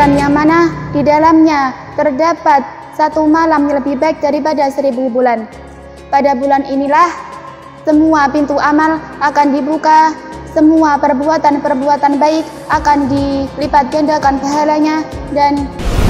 bulan yang mana di dalamnya terdapat satu malam yang lebih baik daripada 1000 bulan. Pada bulan inilah semua pintu amal akan dibuka, semua perbuatan-perbuatan baik akan dilipat gandakan pahalanya, dan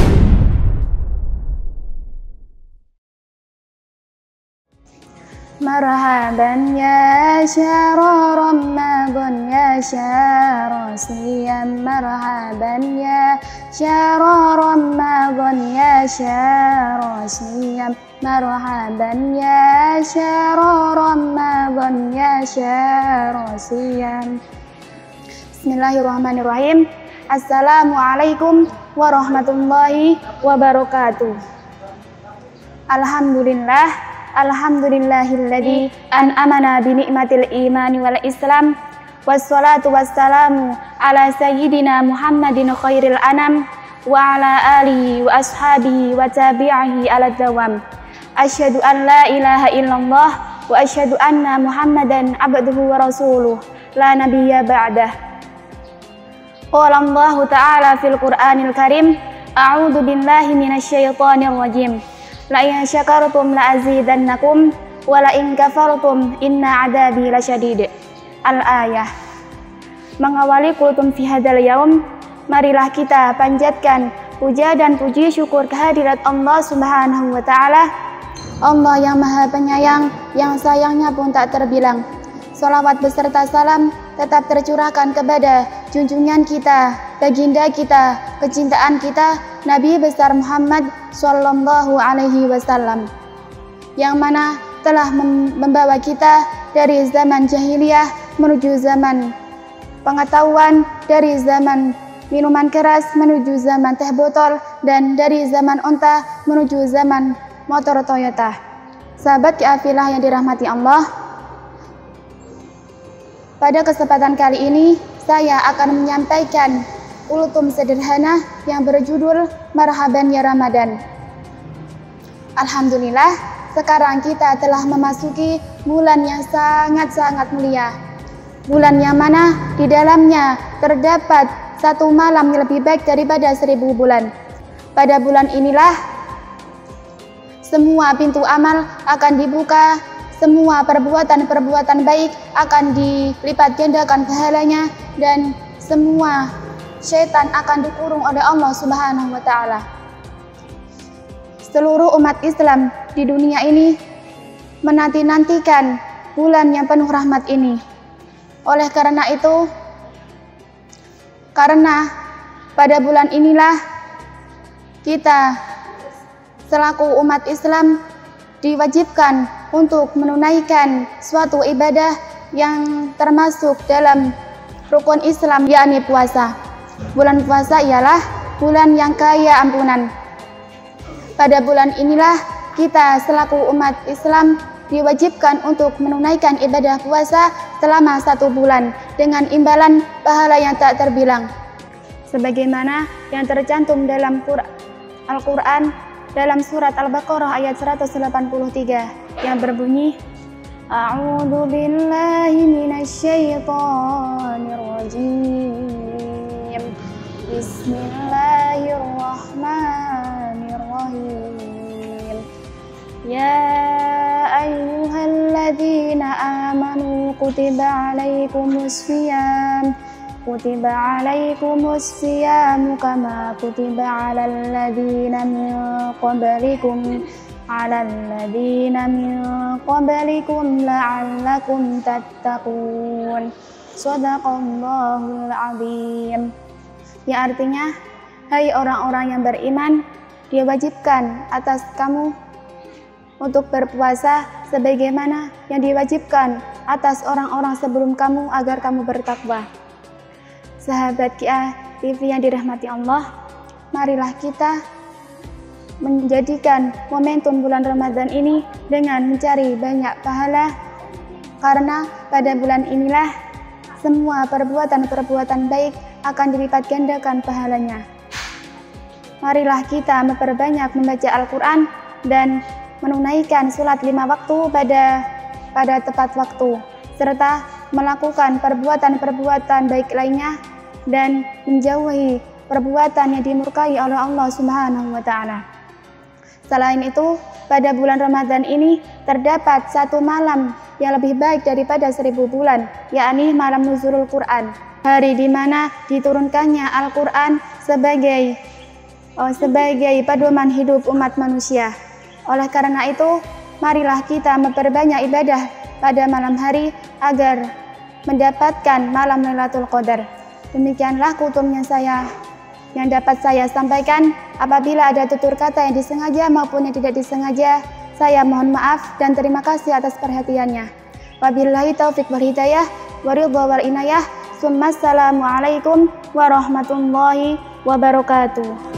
marhaban ya syahr Ramadan ya syahr siyam, marhaban ya syahr Ramadan ya syahr siyam, marhaban ya syahr Ramadan ya syahr siyam. Bismillahirrahmanirrahim. Assalamualaikum warahmatullahi wabarakatuh. Alhamdulillah, alhamdulillahilladzi an'amana bi ni'matil imani wal islam, wassalatu wassalamu ala sayyidina Muhammadin khairil anam wa ala alihi wa ashabihi wa tabi'ihi ala dawam. Asyhadu an la ilaha illallah wa asyhadu anna Muhammadan abduhu wa rasuluh la nabiyya ba'dah. Qala Allah ta'ala fil Qur'anil Karim, a'udzu billahi minasyaitonir rajim. La in syakartum la azidannakum wa la in kafartum inna adabi lasyadid. Al-ayah. Mengawali kultum fi hadzal yaum, marilah kita panjatkan puja dan puji syukur kehadirat Allah Subhanahu wa taala, Allah yang Maha Penyayang, yang sayangnya pun tak terbilang. Salawat beserta salam tetap tercurahkan kepada junjungan kita, baginda kita, kecintaan kita, Nabi besar Muhammad Sallallahu Alaihi Wasallam, yang mana telah membawa kita dari zaman jahiliyah menuju zaman pengetahuan, dari zaman minuman keras menuju zaman teh botol, dan dari zaman onta menuju zaman motor Toyota. Sahabat keafilah yang dirahmati Allah, pada kesempatan kali ini saya akan menyampaikan kultum sederhana yang berjudul Marhaban ya Ramadan. Alhamdulillah, sekarang kita telah memasuki bulan yang sangat-sangat mulia. Bulan yang mana di dalamnya terdapat satu malam yang lebih baik daripada 1000 bulan. Pada bulan inilah semua pintu amal akan dibuka, semua perbuatan-perbuatan baik akan dilipat gandakan pahalanya, dan semua syaitan akan dikurung oleh Allah Subhanahu wa taala. Seluruh umat Islam di dunia ini menanti-nantikan bulan yang penuh rahmat ini. Oleh karena itu, karena pada bulan inilah kita selaku umat Islam diwajibkan untuk menunaikan suatu ibadah yang termasuk dalam rukun Islam, yakni puasa. Bulan puasa ialah bulan yang kaya ampunan. Pada bulan inilah kita selaku umat Islam diwajibkan untuk menunaikan ibadah puasa selama 1 bulan dengan imbalan pahala yang tak terbilang, sebagaimana yang tercantum dalam Al-Quran dalam surat Al-Baqarah ayat 183 yang berbunyi, A'udzu billahi minasyaitonir rajim. Bismillahirrahmanirrahim. Ya ayyuhalladzina amanu kutiba alaikumus siyam kama kutiba alal ladzina min qablikum la'allakum tattaqun. Shadaqallahul azim. Yang artinya, hai orang-orang yang beriman, diwajibkan atas kamu untuk berpuasa sebagaimana yang diwajibkan atas orang-orang sebelum kamu agar kamu bertakwa. Sahabat Kia TV yang dirahmati Allah, marilah kita menjadikan momentum bulan Ramadan ini dengan mencari banyak pahala, karena pada bulan inilah semua perbuatan-perbuatan baik akan dilipat gandakan pahalanya. Marilah kita memperbanyak membaca Al-Quran dan menunaikan sholat 5 waktu pada tepat waktu, serta melakukan perbuatan-perbuatan baik lainnya dan menjauhi perbuatan yang dimurkai oleh Allah Subhanahu wa Ta'ala. Selain itu, pada bulan Ramadan ini terdapat satu malam yang lebih baik daripada 1000 bulan, yakni malam nuzulul Quran, hari di mana diturunkannya Al-Quran sebagai pedoman hidup umat manusia. Oleh karena itu, marilah kita memperbanyak ibadah pada malam hari agar mendapatkan malam Lailatul Qadar. Demikianlah kutubnya yang dapat saya sampaikan. Apabila ada tutur kata yang disengaja maupun yang tidak disengaja, saya mohon maaf dan terima kasih atas perhatiannya. Wabillahi taufiq wal hidayah, waridha wal inayah. Assalamualaikum warahmatullahi wabarakatuh.